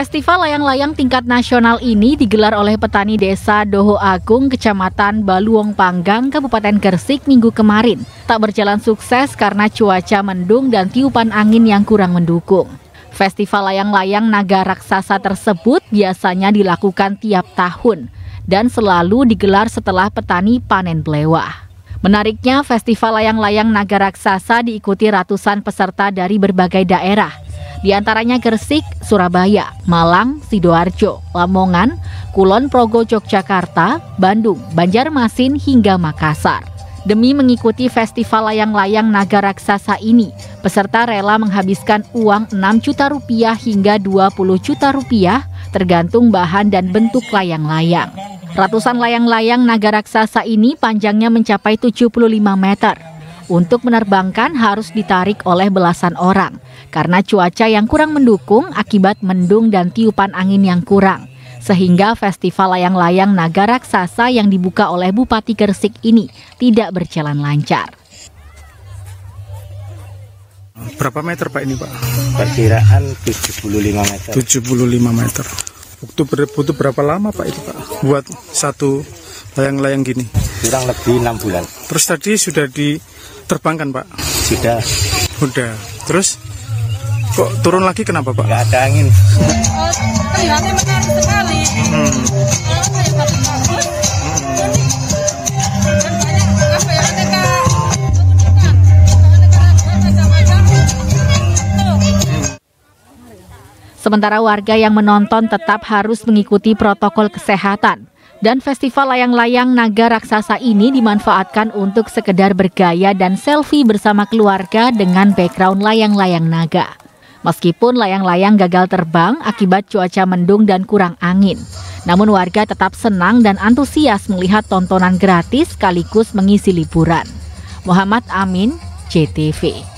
Festival layang-layang tingkat nasional ini digelar oleh petani desa Doho Agung, Kecamatan Baluong Panggang, Kabupaten Gresik minggu kemarin. Tak berjalan sukses karena cuaca mendung dan tiupan angin yang kurang mendukung. Festival layang-layang naga raksasa tersebut biasanya dilakukan tiap tahun dan selalu digelar setelah petani panen belewah. Menariknya, festival layang-layang naga raksasa diikuti ratusan peserta dari berbagai daerah. Di antaranya Gresik, Surabaya, Malang, Sidoarjo, Lamongan, Kulon Progo, Yogyakarta, Bandung, Banjarmasin, hingga Makassar. Demi mengikuti festival layang-layang naga raksasa ini, peserta rela menghabiskan uang 6 juta rupiah hingga 20 juta rupiah tergantung bahan dan bentuk layang-layang. Ratusan layang-layang naga raksasa ini panjangnya mencapai 75 meter. Untuk menerbangkan harus ditarik oleh belasan orang karena cuaca yang kurang mendukung akibat mendung dan tiupan angin yang kurang. Sehingga festival layang-layang naga raksasa yang dibuka oleh Bupati Gresik ini tidak berjalan lancar. Berapa meter Pak ini Pak? Perkiraan 75 meter. 75 meter. Butuh berapa lama Pak itu Pak buat satu layang-layang gini? Kurang lebih 6 bulan. Terus tadi sudah diterbangkan Pak? Sudah. Udah. Terus kok turun lagi kenapa Pak? Nggak ada angin. Terlihatnya menarik sekali. Sementara warga yang menonton tetap harus mengikuti protokol kesehatan. Dan festival layang-layang naga raksasa ini dimanfaatkan untuk sekedar bergaya dan selfie bersama keluarga dengan background layang-layang naga. Meskipun layang-layang gagal terbang akibat cuaca mendung dan kurang angin, namun warga tetap senang dan antusias melihat tontonan gratis sekaligus mengisi liburan. Muhammad Amin, JTV.